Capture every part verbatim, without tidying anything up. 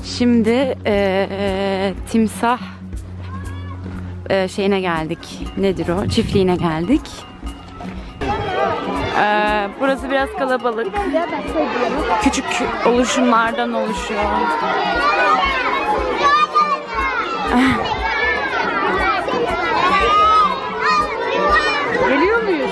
Şimdi ee, timsah ee, şeyine geldik. Nedir o? Çiftliğine geldik. Ee, burası biraz kalabalık. Küçük oluşumlardan oluşuyor. Geliyor muyuz?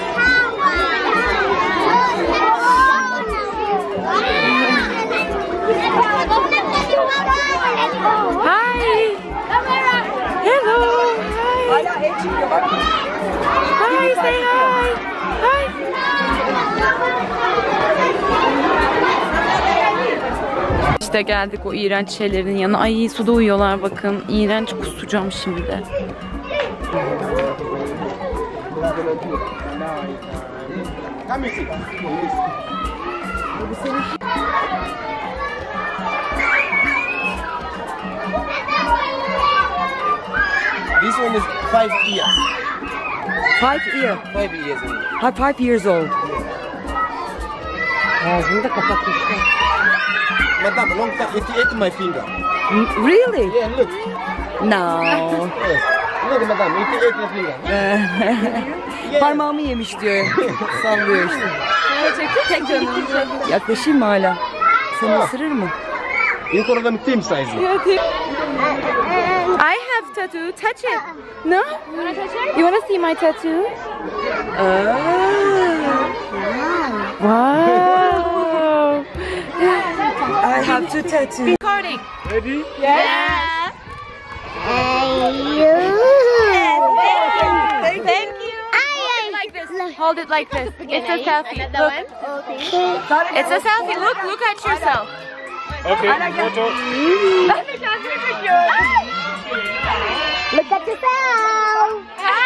Hi. Hello. Hi. Hi. Say hi. Hi. İşte geldik o iğrenç şeylerin yanına. Ay suda uyuyorlar bakın. İğrenç, kusacağım şimdi. This one is five years. Five year. Five years old. Ha, five years old. Ağzını da kapatmışlar. Madam, long time. It ate my finger. Really? Yeah, look. No. Yes. Look, madam. It ate my finger. Parmağımı yemiş diyor. Sallıyor işte. Tek canım. Yaklaşayım mı hala? Seni ısırır mı? You call them team size. I have tattoo. Touch it. No? You wanna touch it? You wanna see my tattoo? Aa. Wow. I have to tattoo. Recording. Ready? Yeah. Thank you. Hold it like this. Hold it like this. It's a selfie. Look. It's a selfie. Look. Look at yourself. Okay, photo. Ben de kendimi çekiyorum. Look at yourself.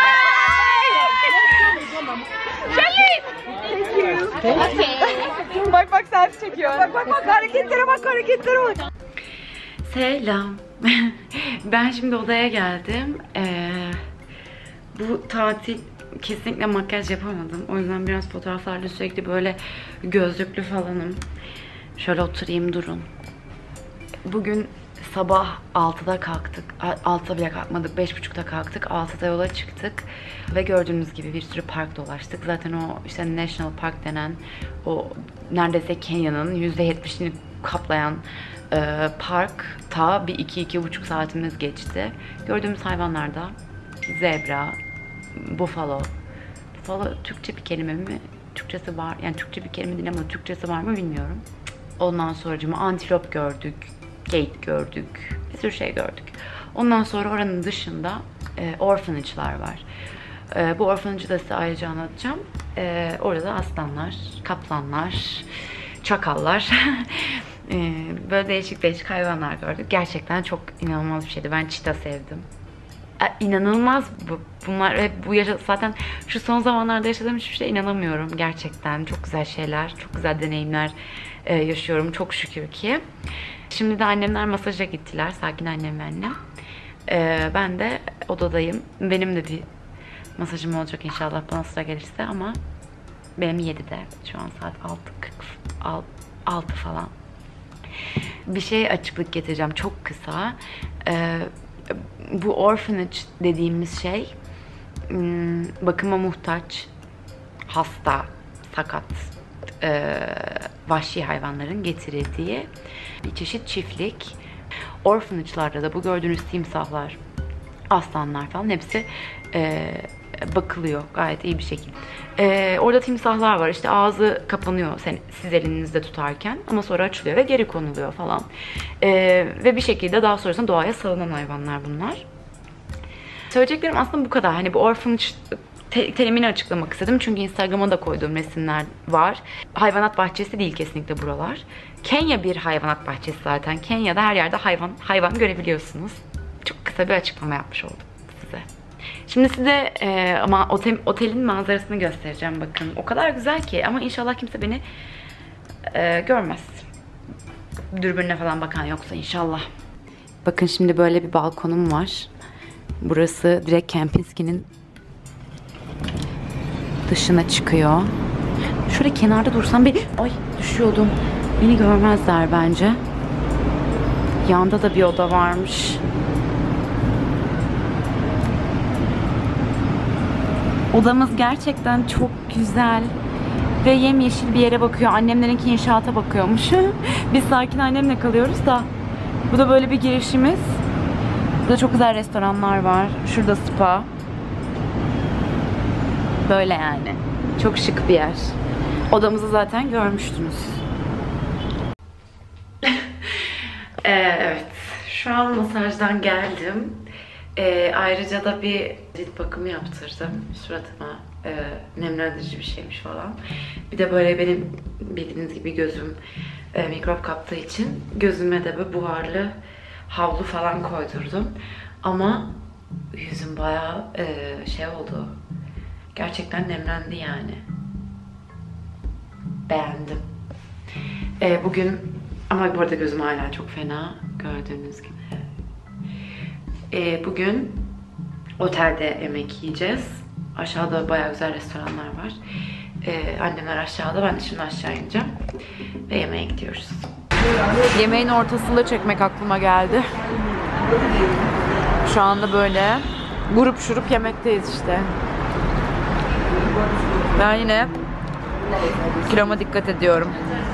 Okay. Bak bak selfie çekiyor. Bak bak bak hareketlere bak hareketlere bak. Selam. Ben şimdi odaya geldim. Ee, bu tatil kesinlikle makyaj yapamadım. O yüzden biraz fotoğraflarla sürekli böyle gözlüklü falanım. Şöyle oturayım, durun. Bugün sabah altıda kalktık. altıda bile kalkmadık. beş buçukta kalktık. altıda yola çıktık. Ve gördüğünüz gibi bir sürü park dolaştık. Zaten o işte National Park denen o neredeyse Kenya'nın yüzde yetmişini kaplayan e, park ta bir iki iki buçuk saatimiz geçti. Gördüğümüz hayvanlar da zebra, buffalo. Buffalo Türkçe bir kelime mi? Türkçesi var. Yani Türkçe bir kelime değil ama Türkçesi var mı bilmiyorum. Ondan sonracığıma antilop gördük, geyik gördük, bir sürü şey gördük. Ondan sonra oranın dışında e, orphanage'lar var. E, bu orphanage'ı da size ayrıca anlatacağım. E, orada aslanlar, kaplanlar, çakallar, e, böyle değişik değişik hayvanlar gördük. Gerçekten çok inanılmaz bir şeydi. Ben çita sevdim. E, inanılmaz bu. Bunlar hep bu yaşa zaten şu son zamanlarda yaşadığım hiçbir şeye inanamıyorum. Gerçekten çok güzel şeyler, çok güzel deneyimler e, yaşıyorum. Çok şükür ki. Şimdi de annemler masaja gittiler. Sakin annem ve annem. E, ben de odadayım. Benim de bir masajım olacak inşallah bana sıra gelirse ama benim yedide. Şu an saat altı kırk altı falan. Bir şey açıklık getireceğim çok kısa. E, bu orphanage dediğimiz şey bakıma muhtaç, hasta, sakat, e, vahşi hayvanların getirildiği bir çeşit çiftlik. Orphanage'larda da bu gördüğünüz timsahlar, aslanlar falan hepsi e, bakılıyor gayet iyi bir şekilde. E, orada timsahlar var, işte ağzı kapanıyor sen, siz elinizde tutarken ama sonra açılıyor ve geri konuluyor falan. E, ve bir şekilde daha sonrasında doğaya salınan hayvanlar bunlar. Söyleyeceklerim aslında bu kadar. Hani bu orphanage te terimini açıklamak istedim. Çünkü Instagram'a da koyduğum resimler var. Hayvanat bahçesi değil kesinlikle buralar. Kenya bir hayvanat bahçesi zaten. Kenya'da her yerde hayvan hayvan görebiliyorsunuz. Çok kısa bir açıklama yapmış oldum size. Şimdi size e, ama otel, otelin manzarasını göstereceğim bakın. O kadar güzel ki ama inşallah kimse beni e, görmez. Dürbünle falan bakan yoksa inşallah. Bakın şimdi böyle bir balkonum var. Burası direkt Kempinski'nin dışına çıkıyor. Şöyle kenarda dursam beni... Ay düşüyordum. Beni görmezler bence. Yanda da bir oda varmış. Odamız gerçekten çok güzel. Ve yemyeşil bir yere bakıyor. Annemlerinki inşaata bakıyormuş. Biz sakin annemle kalıyoruz da. Bu da böyle bir girişimiz. Burada çok güzel restoranlar var. Şurada spa. Böyle yani. Çok şık bir yer. Odamızı zaten görmüştünüz. ee, evet. Şu an masajdan geldim. Ee, ayrıca da bir cilt bakımı yaptırdım suratıma. Ee, nemlendirici bir şeymiş falan. Bir de böyle benim bildiğiniz gibi gözüm e, mikrop kaptığı için gözüme de böyle buharlı havlu falan koydurdum. Ama yüzüm bayağı e, şey oldu. Gerçekten nemlendi yani. Beğendim. E, bugün ama bu arada gözüm hala çok fena gördüğünüz gibi. E, bugün otelde yemek yiyeceğiz. Aşağıda bayağı güzel restoranlar var. Ee, annemler aşağıda, ben de şimdi aşağı ineceğim. Ve yemeğe gidiyoruz. Yemeğin ortasında çekmek aklıma geldi. Şu anda böyle grup şurup yemekteyiz işte. Ben yine kiloma dikkat ediyorum.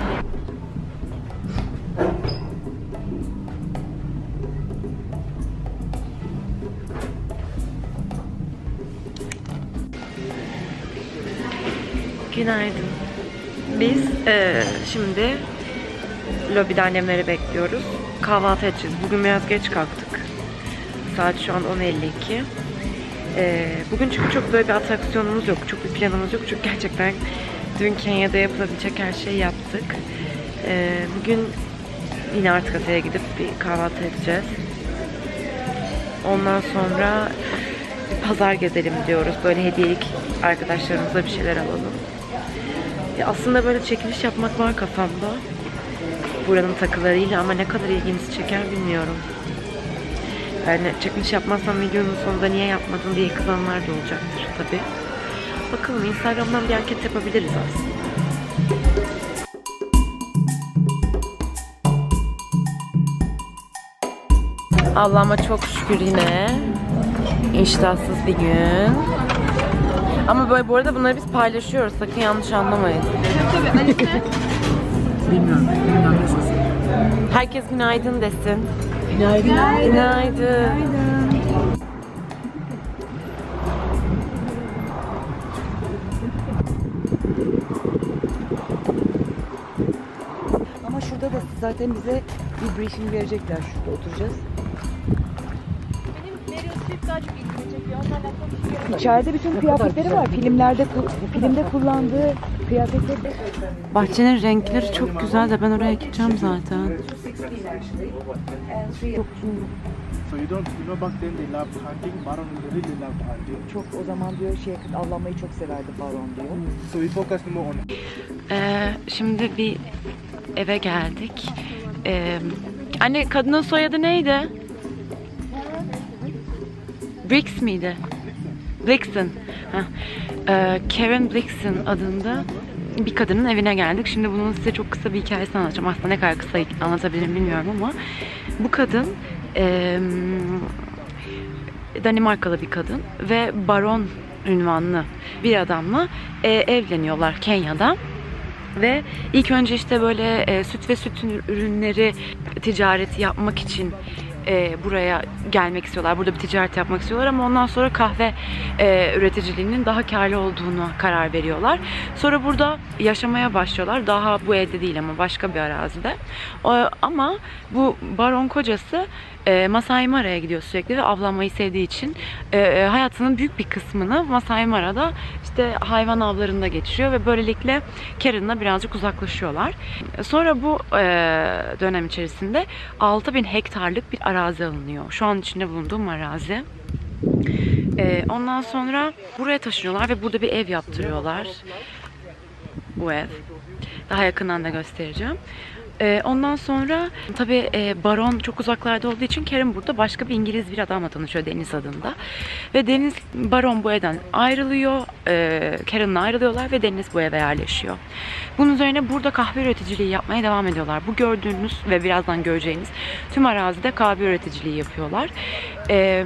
Günaydın. Biz e, şimdi lobide annemleri bekliyoruz. Kahvaltı edeceğiz. Bugün biraz geç kalktık. Saat şu an on elli iki. E, bugün çünkü çok böyle bir atraksiyonumuz yok. Çok bir planımız yok. Çünkü gerçekten dün Kenya'da yapılabilecek her şeyi yaptık. E, bugün yine artık kafeye gidip bir kahvaltı edeceğiz. Ondan sonra pazar gezelim diyoruz. Böyle hediyelik arkadaşlarımıza bir şeyler alalım. Ya aslında böyle çekiliş yapmak var kafamda. Buranın takılarıyla ama ne kadar ilginizi çeker bilmiyorum. Yani çekiliş yapmazsam videonun sonunda niye yapmadın diye kızanlar da olacaktır tabii. Bakalım, Instagram'dan bir anket yapabiliriz aslında. Allah'ıma çok şükür yine iştahsız bir gün. Ama böyle bu arada bunları biz paylaşıyoruz. Sakın yanlış anlamayın. Tabii Alice. Bilmiyorum. Bilmiyorum nasılsın. Herkes günaydın desin. Günaydın. Günaydın. Günaydın. Ama şurada da zaten bize bir briefing verecekler. Şurada oturacağız. İçeride bütün kıyafetleri var. Filmlerde filmde kullandığı kıyafetleri. Bahçenin renkleri çok güzel de ben oraya gideceğim zaten. So you don't, you know back then they loved hunting. Baron really loved hunting. Çok o zaman diyor şey avlanmayı çok severdi Baron diyor. So we focus more on. Ee, şimdi bir eve geldik. Ee, anne, kadının soyadı neydi? Briggs miydi? Blixen. Heh. Ee, Karen Blixen adında bir kadının evine geldik. Şimdi bunun size çok kısa bir hikayesini anlatacağım. Aslında ne kadar kısa anlatabilirim bilmiyorum ama bu kadın e, Danimarkalı bir kadın ve baron ünvanlı bir adamla e, evleniyorlar Kenya'da. Ve ilk önce işte böyle e, süt ve süt ürünleri ticareti yapmak için e, buraya gelmek istiyorlar. Burada bir ticaret yapmak istiyorlar ama ondan sonra kahve e, üreticiliğinin daha karlı olduğunu karar veriyorlar. Sonra burada yaşamaya başlıyorlar. Daha bu evde değil ama başka bir arazide. O, ama bu baron kocası e, Masai Mara'ya gidiyor sürekli ve avlanmayı sevdiği için e, hayatının büyük bir kısmını Masai Mara'da işte hayvan avlarında geçiriyor ve böylelikle Karen'la birazcık uzaklaşıyorlar. Sonra bu e, dönem içerisinde altı bin hektarlık bir arazi alınıyor. Şu an içinde bulunduğum arazi. E, ondan sonra buraya taşınıyorlar ve burada bir ev yaptırıyorlar. Bu ev. Daha yakından da göstereceğim. Ondan sonra tabii baron çok uzaklarda olduğu için Karen burada başka bir İngiliz bir adamla tanışıyor, Deniz adında. Ve Deniz, baron bu evden ayrılıyor. e, Karen'la ayrılıyorlar ve Deniz bu eve yerleşiyor. Bunun üzerine burada kahve üreticiliği yapmaya devam ediyorlar. Bu gördüğünüz ve birazdan göreceğiniz tüm arazide kahve üreticiliği yapıyorlar. E,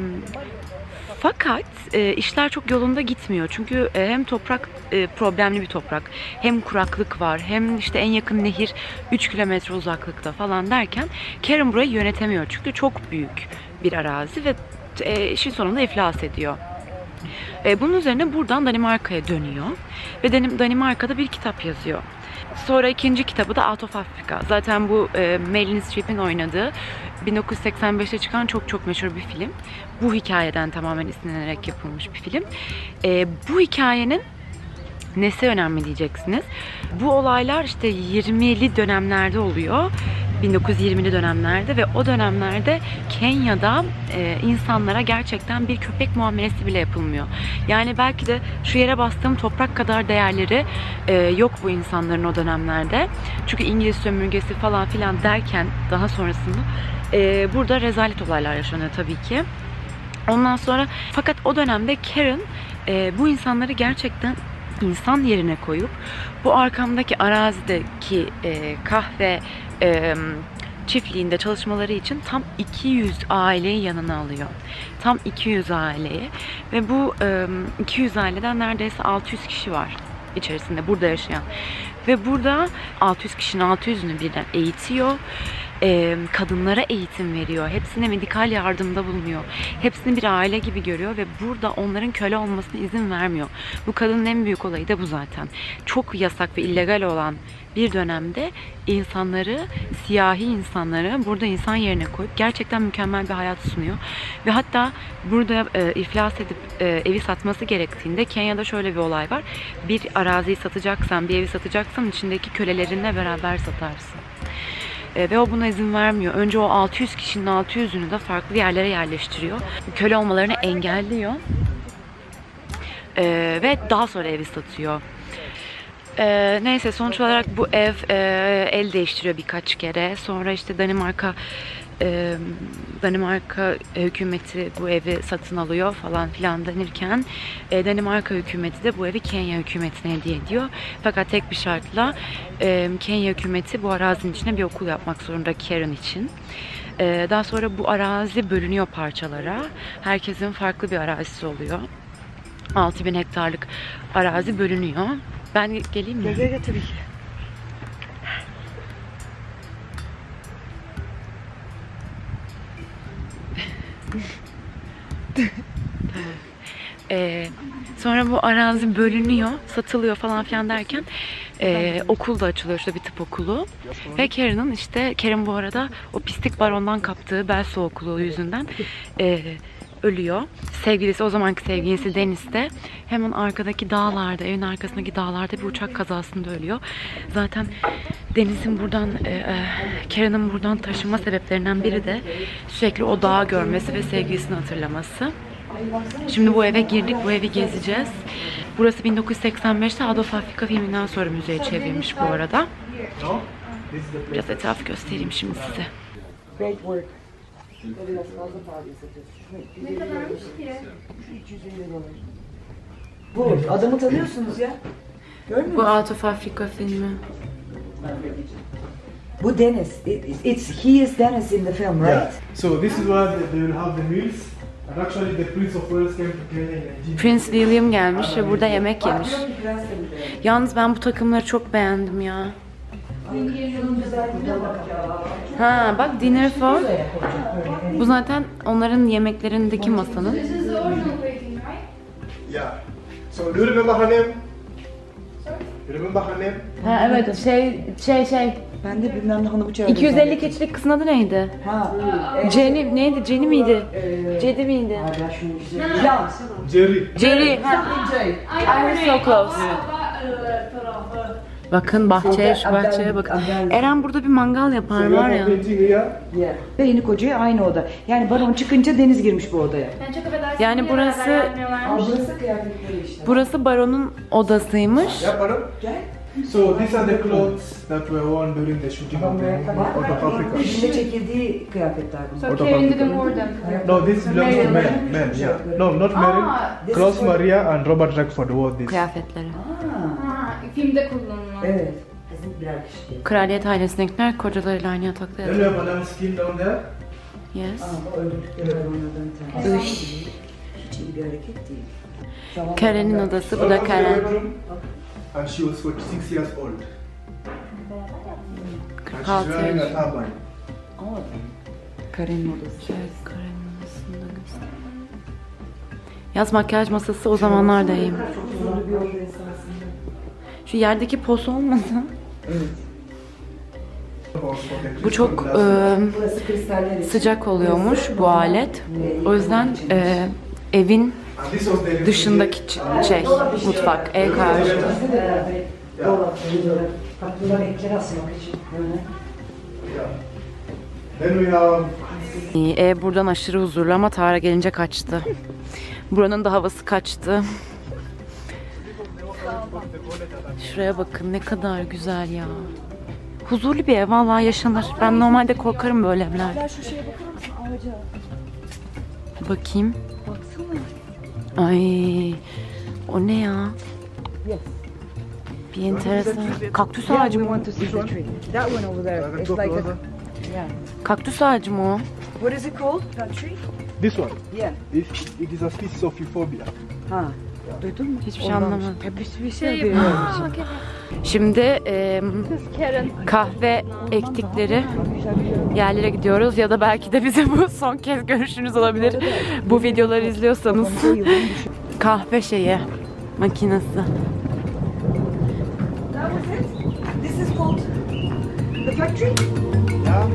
fakat e, işler çok yolunda gitmiyor. Çünkü e, hem toprak e, problemli bir toprak, hem kuraklık var, hem işte en yakın nehir üç kilometre uzaklıkta falan derken Karen burayı yönetemiyor. Çünkü çok büyük bir arazi ve e, işin sonunda iflas ediyor. E, bunun üzerine buradan Danimarka'ya dönüyor ve Danimarka'da bir kitap yazıyor. Sonra ikinci kitabı da Out of Africa. Zaten bu e, Meryl Streep'in oynadığı bin dokuz yüz seksen beşte çıkan çok çok meşhur bir film. Bu hikayeden tamamen esinlenerek yapılmış bir film. E, bu hikayenin nesi önemli diyeceksiniz. Bu olaylar işte yirmili dönemlerde oluyor. bin dokuz yüz yirmili dönemlerde ve o dönemlerde Kenya'da e, insanlara gerçekten bir köpek muamelesi bile yapılmıyor. Yani belki de şu yere bastığım toprak kadar değerleri e, yok bu insanların o dönemlerde. Çünkü İngiliz sömürgesi falan filan derken daha sonrasında e, burada rezalet olaylar yaşanıyor tabii ki. Ondan sonra fakat o dönemde Karen e, bu insanları gerçekten insan yerine koyup bu arkamdaki arazideki e, kahve e, çiftliğinde çalışmaları için tam iki yüz aileyi yanına alıyor. Tam iki yüz aileyi ve bu e, iki yüz aileden neredeyse altı yüz kişi var içerisinde burada yaşayan. Ve burada altı yüz kişinin altı yüzünü birden eğitiyor. Ee, kadınlara eğitim veriyor. Hepsine medikal yardımda bulunuyor. Hepsini bir aile gibi görüyor ve burada onların köle olmasına izin vermiyor. Bu kadının en büyük olayı da bu zaten. Çok yasak ve illegal olan bir dönemde insanları, siyahi insanları burada insan yerine koyup gerçekten mükemmel bir hayat sunuyor. Ve hatta burada e, iflas edip e, evi satması gerektiğinde Kenya'da şöyle bir olay var. Bir araziyi satacaksan, bir evi satacaksan içindeki kölelerinle beraber satarsın. E, ve o buna izin vermiyor. Önce o altı yüz kişinin altı yüzünü de farklı yerlere yerleştiriyor. Köle olmalarını engelliyor. E, ve daha sonra evi satıyor. E, neyse sonuç olarak bu ev e, el değiştiriyor birkaç kere. Sonra işte Danimarka e, Danimarka hükümeti bu evi satın alıyor falan filan denirken e, Danimarka hükümeti de bu evi Kenya hükümetine hediye ediyor. Fakat tek bir şartla e, Kenya hükümeti bu arazinin içine bir okul yapmak zorunda Karen için. E, daha sonra bu arazi bölünüyor parçalara. Herkesin farklı bir arazisi oluyor. altı bin hektarlık arazi bölünüyor. Ben geleyim mi? Gel gel tabii ki. Ee, sonra bu arazi bölünüyor, satılıyor falan filan derken e, okul da açılıyor, işte bir tıp okulu. Ve Karen'ın işte, Karen bu arada o pislik barondan kaptığı Belsu okulu yüzünden e, ölüyor. Sevgilisi, o zamanki sevgilisi Deniz de hemen arkadaki dağlarda, evin arkasındaki dağlarda bir uçak kazasında ölüyor. Zaten Deniz'in buradan, e, Karen'ın buradan taşınma sebeplerinden biri de sürekli o dağı görmesi ve sevgilisini hatırlaması. Şimdi bu eve girdik, bu evi gezeceğiz. Burası bin dokuz yüz seksen beşte Out of Africa filminden sonra müzeye çevrilmiş bu arada. Biraz etrafı göstereyim şimdi size. Great work. Bu adamı tanıyorsunuz ya. Görmüyor Bu musun? Out of Africa filmi. Bu Deniz. It- It's he is Dennis in the film, right? Yeah. So this is where they they will have the meals. And actually the Prince of Wales came to Kenya in nineteen. Prince William gelmiş ve burada yemek yemiş. Yalnız ben bu takımları çok beğendim ya. Ha bak, dinner for. Bu zaten onların yemeklerindeki masanın. Yeah. So do you remember her name? You remember her name? Ha evet, şey şey şey. Ben de bilmem ne hanımı çağırdım. iki yüz elli keçilik kızın adı neydi? Ha. Jenny neydi? Jenny miydi? Cedi miydi? Can. Jerry. Jerry. I was so close. Bakın bahçeye, şu bahçeye bakın. Eren burada bir mangal yapar So we var have ya. a painting here. Yeah. Ve yeni kocaya aynı oda. Yani baron çıkınca Deniz girmiş bu odaya. Yani burası Aa, burası kıyafetleri işte. burası baronun odasıymış. Yeah, pardon? Gel. So these are the clothes that were worn during the shooting of the movie Out of Africa. Filmde çekildiği kıyafetler bunlar. Out of Africa. No, this belongs to men. Men, yeah. No, not Meryl. Klaus Maria and Robert Redford wore this. Kıyafetleri. Filmde kullanılan. Evet. Bizim birer kişi. Kraliyet ailesindekiler kocalarıyla aynı yatakta Then we yatıyor. have Madame Skin down there. Yes. Ama öldürdükleri hayvanlardan bir tanesi. Hiç iyi bir hareket değil. Karen'in odası, bu da Welcome to the Karen. bedroom. And she was forty-six years old. And kırk she's altı wearing a yaş. turban. Ama Karen'in odası. Şöyle Karen'in odasını da göstereyim. Yaz makyaj masası o zamanlar da iyiyim. Çok zorlu bir oldu esasında. Şu yerdeki pos olmasın. Evet. Bu çok e, Burası kristaller için. sıcak oluyormuş bu alet. O yüzden e, evin And this was the dışındaki ç- şey, mutfak, ev karşı. Bizde de herhalde dolap, böyle kapılar renkleri asmak için. Böyle. Yeah. Then we have Ev buradan aşırı huzurlu ama Tara gelince kaçtı. Buranın da havası kaçtı. Şuraya bakın ne kadar güzel ya. Huzurlu bir ev vallahi yaşanır. Ben normalde korkarım böyle evlerde. Şu şeye bakar mısın ağaca? Bakayım. Baksana. Ay, o ne ya? Yes. Bir enteresan. Kaktüs Yeah, ağacı we mı? want to see the tree. That one over there. It's like a, yeah. Kaktüs ağacı mı o? What is it called? That tree? this one. Yeah. It, it is a species of euphorbia. Ha. Duydun mu? Hiçbir şey anlamadım. Ya bir, bir şey biliyorum. Şimdi e, kahve ektikleri yerlere gidiyoruz ya da belki de bize bu son kez görüşünüz olabilir. Bu videoları izliyorsanız kahve şeyi makinesi. That was it? This is called the factory? Yeah.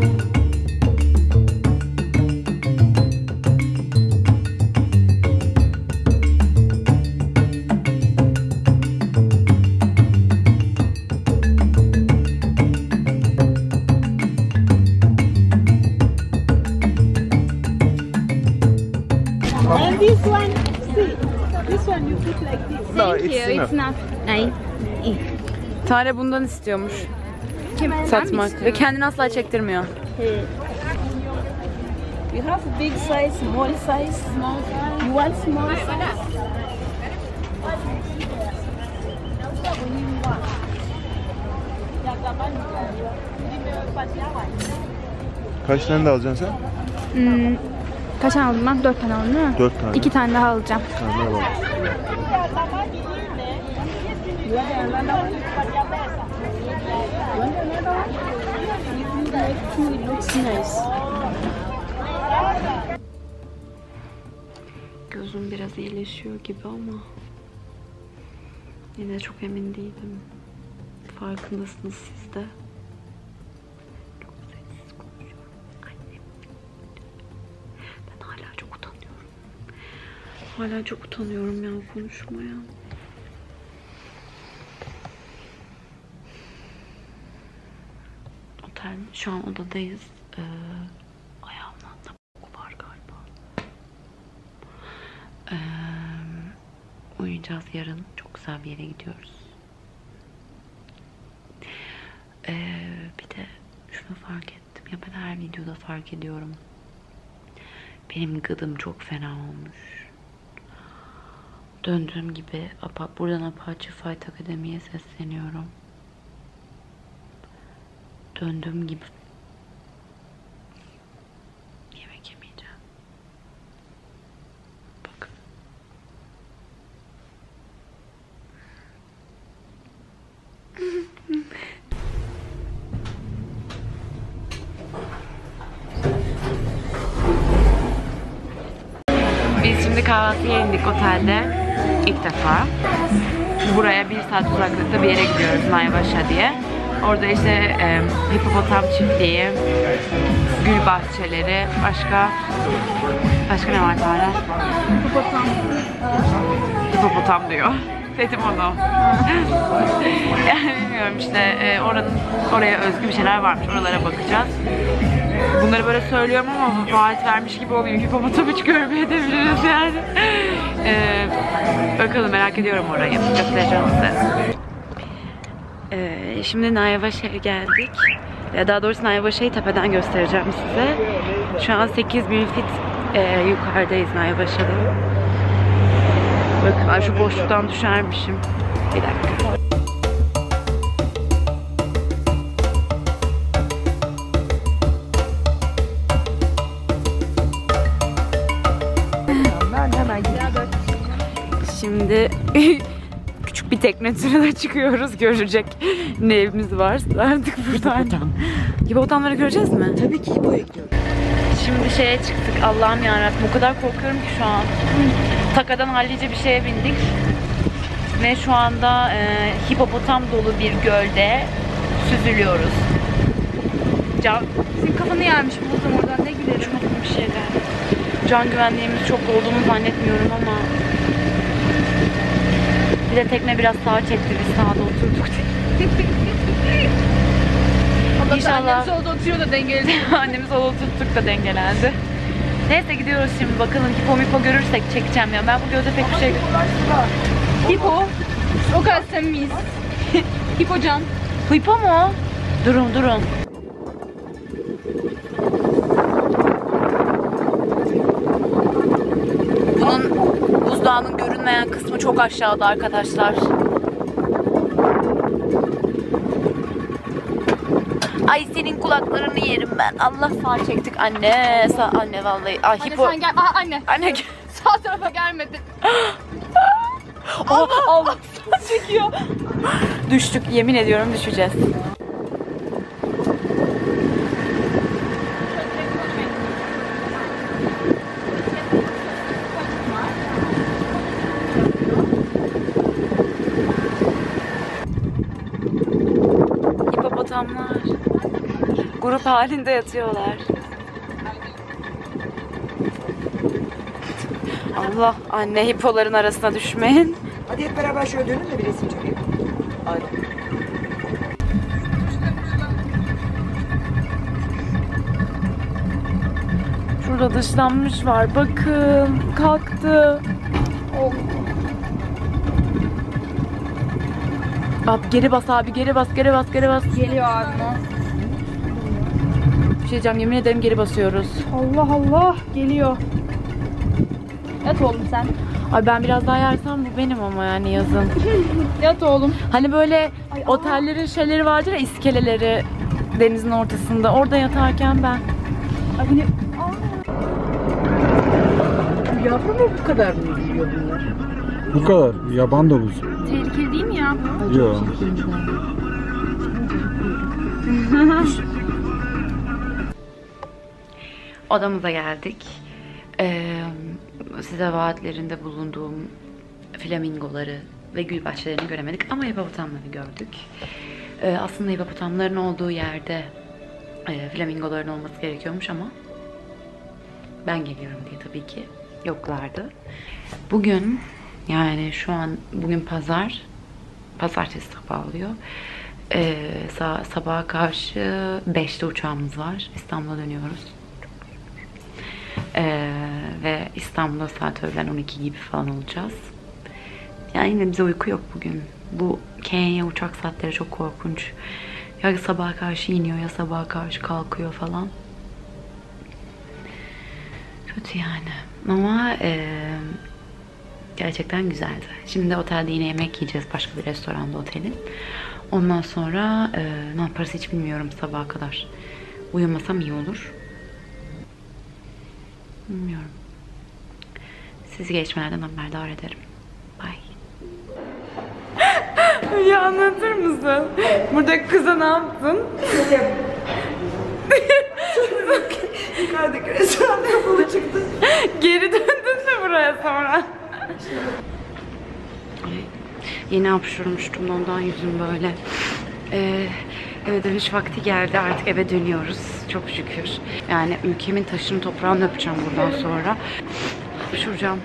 And this one, see, this one you put like this. No, Thank you. It's not. Ay. Tare bundan istiyormuş. Kim? Satmak ve kendini asla çektirmiyor. Here. You have big size, small size. Small size. You want small size? Kaç tane de alacaksın sen? Hmm, kaç tane aldım ben? Dört tane aldım değil mi? Dört tane. İki tane daha alacağım. Tamam, alalım. You want another one? You want another one? If you like two, it looks nice. Gözüm biraz iyileşiyor gibi ama yine de çok emin değilim. Farkındasınız siz de. Çok sessiz konuşuyorum. Annem. Ben hala çok utanıyorum. Hala çok utanıyorum ya konuşmaya. Otel, şu an odadayız. Ee, ayağımdan da koku var galiba. Ee, uyuyacağız yarın. Çok güzel bir yere gidiyoruz. Ee, bir de şunu fark ettim. Ya ben her videoda fark ediyorum. Benim gıdım çok fena olmuş. Döndüğüm gibi buradan Apache Fight Akademi'ye sesleniyorum. Döndüğüm gibi yemek yemeyeceğim. Bakın. Biz şimdi kahvaltıya indik otelde. İlk defa. Buraya bir saat uzaklıkta bir yere gidiyoruz, Maybaş'a diye. Orada işte e, hipopotam çiftliği, gül bahçeleri, başka başka ne var Tara? Hipopotam. Hipopotam diyor. Dedim onu. Yani bilmiyorum işte e, oranın oraya özgü bir şeyler varmış. Oralara bakacağız. Bunları böyle söylüyorum ama vaat vermiş gibi oluyor. Hipopotamı hiç görmeyebiliriz yani. E, bakalım merak ediyorum orayı. Göstereceğim size. Ee, şimdi Nayvaşa'ya geldik. Ya daha doğrusu Nayvaşa'yı tepeden göstereceğim size. Şu an sekiz bin fit e, yukarıdayız Nayvaşa'da. Bakın ay şu boşluktan düşermişim. Bir dakika. Ben hemen gidiyorum. Şimdi küçük bir tekne turuna çıkıyoruz. Görecek ne evimiz varsa artık buradan. Hipopotamları göreceğiz mi? Tabii ki hipoya gidiyorum. Şimdi şeye çıktık. Allah'ım yarabbim. O kadar korkuyorum ki şu an. Takadan hallice bir şeye bindik. Ve şu anda e, hipopotam dolu bir gölde süzülüyoruz. Can, Senin kafanı yermiş buldum oradan ne gülerim. çok bir şeyler. Can güvenliğimiz çok olduğunu zannetmiyorum ama bir de tekne biraz sağa çekti, biz sağda oturduk. İnşallah Annemiz oldu oturuyor da dengeli. annemiz solda tuttuk da dengelendi. Neyse gidiyoruz şimdi, bakalım hipo mipo görürsek çekeceğim ya. Ben bu gölde pek bir şey Hipo. O kadar samimiyiz. Hipo can. Hipo mu? Durun durun. Bunun buzdağının görünmeyen kısmı çok aşağıda arkadaşlar. Ay senin kulaklarını yerim ben. Allah sağ çektik anne. Sağ anne vallahi. Ay Anne hipo. sen gel. Aa, anne. Anne gel. Sağ tarafa gelmedi. Allah Allah çekiyor. Düştük, yemin ediyorum düşeceğiz. Hipopotamlar grup halinde yatıyorlar. Allah, anne hipoların arasına düşmeyin. Hadi hep beraber şöyle dönün de bir resim çekeyim. Hadi. Şurada dışlanmış var. Bakın. Kalktı. Oh. Abi geri bas abi. Geri bas. Geri bas. Geri bas. Geliyor abime. Bir şey diyeceğim. Yemin ederim geri basıyoruz. Allah Allah. Geliyor. Yat oğlum sen. Ay ben biraz daha yersem bu benim ama yani yazın. Yat oğlum. Hani böyle otellerin şeyleri vardır ya, iskeleleri denizin ortasında. Orada yatarken ben. Ay yine. Yavru mu bu kadar mı büyüyor bunlar? Bu kadar. Yaban domuzu. Tehlikeli değil mi ya bu? Yok. Odamıza geldik. Ee, size vaatlerinde bulunduğum flamingoları ve gül bahçelerini göremedik ama hipopotamları gördük. Ee, aslında hipopotamların olduğu yerde e, flamingoların olması gerekiyormuş ama ben geliyorum diye tabii ki yoklardı. Bugün, yani şu an bugün pazar, pazartesi sabahı oluyor. Ee, sa sabaha karşı beşte uçağımız var. İstanbul'a dönüyoruz. Ee, ve İstanbul'da saat öğlen on iki gibi falan olacağız. Yani yine bize uyku yok bugün. Bu Kenya uçak saatleri çok korkunç. Ya sabaha karşı iniyor ya sabaha karşı kalkıyor falan. Kötü yani. Ama e, gerçekten güzeldi. Şimdi otelde yine yemek yiyeceğiz başka bir restoranda otelin. Ondan sonra e, ne yaparız hiç bilmiyorum sabaha kadar. Uyumasam iyi olur. Bilmiyorum. Sizi gelişmelerden haberdar ederim. Bye. Ya anlatır mısın? Burada kıza ne yaptın? Yukarıdaki restoranda kapalı çıktı. Geri döndün mü buraya sonra? Ay, yeni hapşurmuştum da ondan yüzüm böyle. Ee, eve dönüş vakti geldi, artık eve dönüyoruz. Çok şükür. Yani ülkemin taşını toprağını öpeceğim buradan sonra. Hapşuracağım.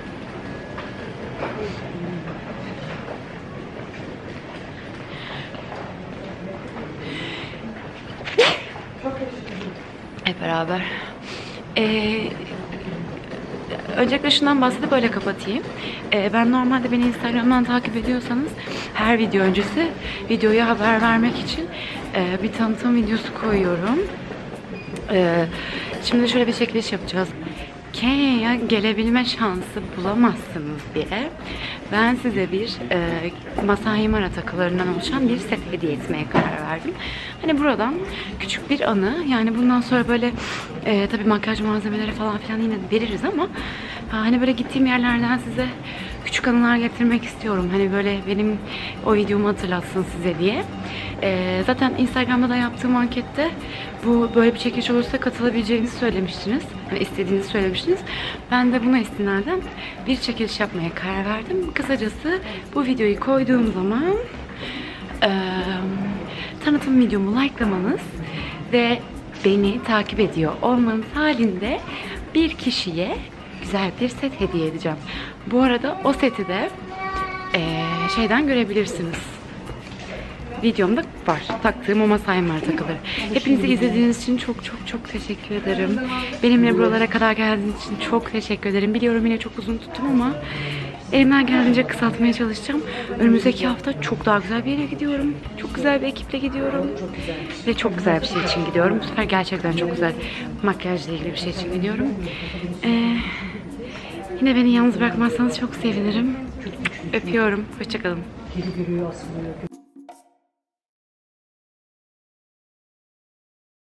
Hep beraber. Ee, öncelikle şundan bahsedip öyle kapatayım. Ee, ben normalde beni Instagram'dan takip ediyorsanız her video öncesi videoya haber vermek için e, bir tanıtım videosu koyuyorum. Ee, şimdi şöyle bir çekiliş yapacağız. Kenya'ya gelebilme şansı bulamazsınız diye ben size bir e, Masai Mara takılarından oluşan bir set hediye etmeye karar verdim. Hani buradan küçük bir anı, yani bundan sonra böyle e, tabii makyaj malzemeleri falan filan yine veririz ama hani böyle gittiğim yerlerden size küçük anılar getirmek istiyorum. Hani böyle benim o videomu hatırlatsın size diye. E, zaten Instagram'da da yaptığım ankette bu böyle bir çekiliş olursa katılabileceğinizi söylemiştiniz. Yani istediğinizi söylemiştiniz. Ben de buna istinaden bir çekiliş yapmaya karar verdim. Kısacası bu videoyu koyduğum zaman e, tanıtım videomu likelamanız ve beni takip ediyor olmanız halinde bir kişiye güzel bir set hediye edeceğim. Bu arada o seti de e, şeyden görebilirsiniz. Videomda var. Taktığım o Masai Mara takıları. Hepinizi izlediğiniz için çok çok çok teşekkür ederim. Benimle buralara kadar geldiğiniz için çok teşekkür ederim. Biliyorum yine çok uzun tuttum ama elimden geldiğince kısaltmaya çalışacağım. Önümüzdeki hafta çok daha güzel bir yere gidiyorum. Çok güzel bir ekiple gidiyorum. Ve çok güzel bir şey için gidiyorum. Bu sefer gerçekten çok güzel makyajla ilgili bir şey için gidiyorum. Ee, yine beni yalnız bırakmazsanız çok sevinirim. Öpüyorum. Hoşçakalın.